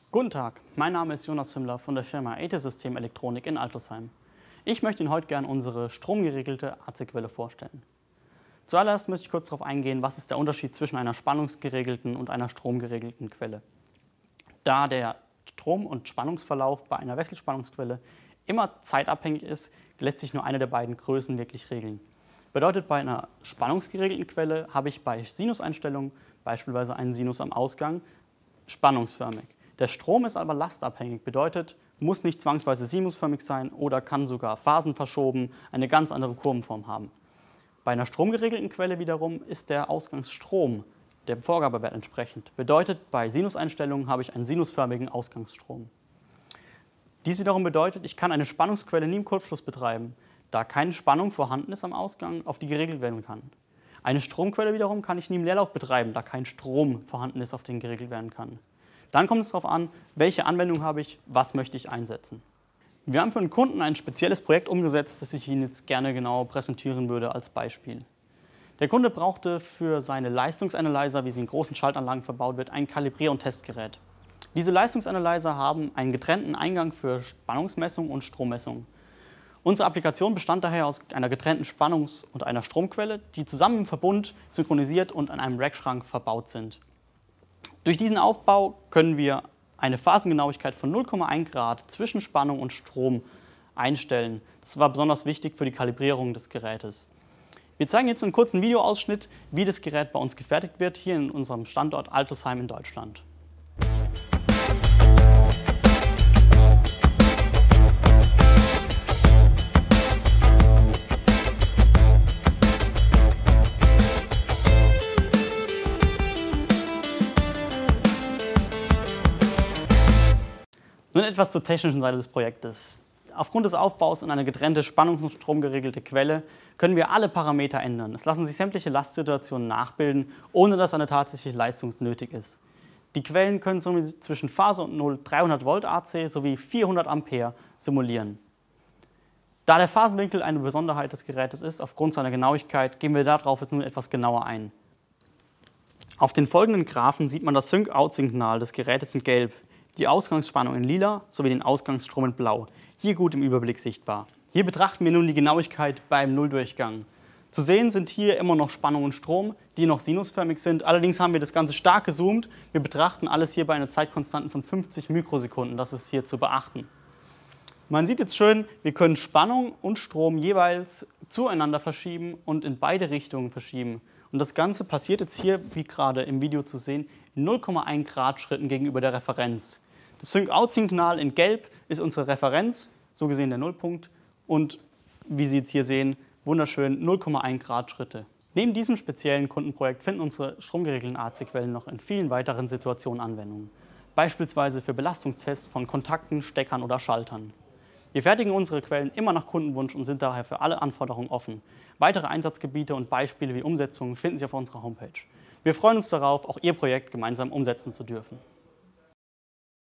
Guten Tag, mein Name ist Jonas Himmler von der Firma AT-System Elektronik in Altosheim. Ich möchte Ihnen heute gerne unsere stromgeregelte AC-Quelle vorstellen. Zuallererst möchte ich kurz darauf eingehen, was ist der Unterschied zwischen einer spannungsgeregelten und einer stromgeregelten Quelle. Da der Strom- und Spannungsverlauf bei einer Wechselspannungsquelle immer zeitabhängig ist, lässt sich nur eine der beiden Größen wirklich regeln. Bedeutet, bei einer spannungsgeregelten Quelle habe ich bei Sinuseinstellungen beispielsweise einen Sinus am Ausgang spannungsförmig. Der Strom ist aber lastabhängig, bedeutet, muss nicht zwangsweise sinusförmig sein oder kann sogar phasenverschoben eine ganz andere Kurvenform haben. Bei einer stromgeregelten Quelle wiederum ist der Ausgangsstrom dem Vorgabewert entsprechend. Bedeutet, bei Sinuseinstellungen habe ich einen sinusförmigen Ausgangsstrom. Dies wiederum bedeutet, ich kann eine Spannungsquelle nie im Kurzschluss betreiben, da keine Spannung vorhanden ist am Ausgang, auf die geregelt werden kann. Eine Stromquelle wiederum kann ich nie im Leerlauf betreiben, da kein Strom vorhanden ist, auf den geregelt werden kann. Dann kommt es darauf an, welche Anwendung habe ich, was möchte ich einsetzen. Wir haben für einen Kunden ein spezielles Projekt umgesetzt, das ich Ihnen jetzt gerne genauer präsentieren würde als Beispiel. Der Kunde brauchte für seine Leistungsanalyzer, wie sie in großen Schaltanlagen verbaut wird, ein Kalibrier- und Testgerät. Diese Leistungsanalyzer haben einen getrennten Eingang für Spannungsmessung und Strommessung. Unsere Applikation bestand daher aus einer getrennten Spannungs- und einer Stromquelle, die zusammen im Verbund synchronisiert und an einem Rackschrank verbaut sind. Durch diesen Aufbau können wir eine Phasengenauigkeit von 0,1 Grad zwischen Spannung und Strom einstellen. Das war besonders wichtig für die Kalibrierung des Gerätes. Wir zeigen jetzt einen kurzen Videoausschnitt, wie das Gerät bei uns gefertigt wird, hier in unserem Standort Altosheim in Deutschland. Nun etwas zur technischen Seite des Projektes. Aufgrund des Aufbaus in eine getrennte spannungs- und stromgeregelte Quelle können wir alle Parameter ändern. Es lassen sich sämtliche Lastsituationen nachbilden, ohne dass eine tatsächliche Leistung nötig ist. Die Quellen können somit zwischen Phase und Null 300 Volt AC sowie 400 Ampere simulieren. Da der Phasenwinkel eine Besonderheit des Gerätes ist, aufgrund seiner Genauigkeit, gehen wir darauf jetzt nun etwas genauer ein. Auf den folgenden Graphen sieht man das Sync-Out-Signal des Gerätes in Gelb, die Ausgangsspannung in Lila sowie den Ausgangsstrom in Blau, hier gut im Überblick sichtbar. Hier betrachten wir nun die Genauigkeit beim Nulldurchgang. Zu sehen sind hier immer noch Spannung und Strom, die noch sinusförmig sind. Allerdings haben wir das Ganze stark gezoomt. Wir betrachten alles hier bei einer Zeitkonstante von 50 Mikrosekunden. Das ist hier zu beachten. Man sieht jetzt schön, wir können Spannung und Strom jeweils zueinander verschieben und in beide Richtungen verschieben. Und das Ganze passiert jetzt hier, wie gerade im Video zu sehen, in 0,1 Grad Schritten gegenüber der Referenz. Das Sync-Out-Signal in Gelb ist unsere Referenz, so gesehen der Nullpunkt. Und wie Sie jetzt hier sehen, wunderschön 0,1 Grad Schritte. Neben diesem speziellen Kundenprojekt finden unsere stromgeregelten AC-Quellen noch in vielen weiteren Situationen Anwendung. Beispielsweise für Belastungstests von Kontakten, Steckern oder Schaltern. Wir fertigen unsere Quellen immer nach Kundenwunsch und sind daher für alle Anforderungen offen. Weitere Einsatzgebiete und Beispiele wie Umsetzungen finden Sie auf unserer Homepage. Wir freuen uns darauf, auch Ihr Projekt gemeinsam umsetzen zu dürfen.